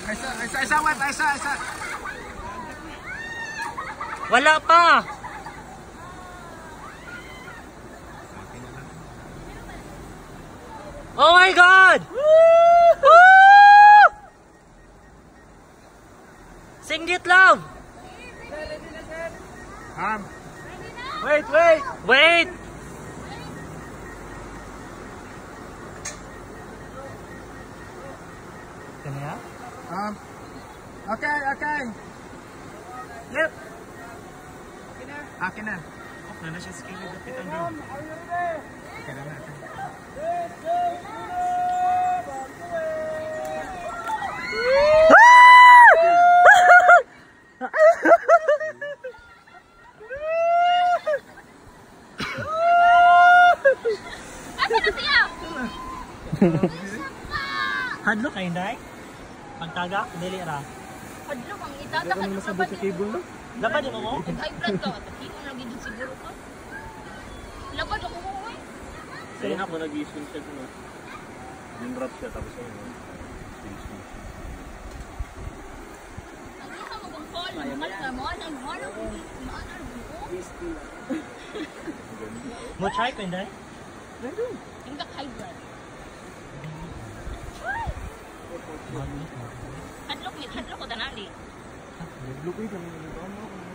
Isa. Wala pa. Oh my God! Woo! Sing it loud! Wait! Kanya? Okay. Yep. Akin na. Okay na siya skill with the pitang doon. Okay na natin. Hadlo kayo, Day? Pagtaga, dili ra. Hadlo ang itatakad mo sa cable. Dapat din mo? High blood ka. Hindi mo lagi din siguro ka. Labad ako mo eh. Kaya ako nag-i-swing siya ko. Din-drop siya tapos ayun. Ang isa mo kung fall. Mahal ka mo. Ang mahal ako. Maanar mo ko. Mo try ko, Day? Hindi ka high blood. Hadlok ko tanali. Hadlok ko ito.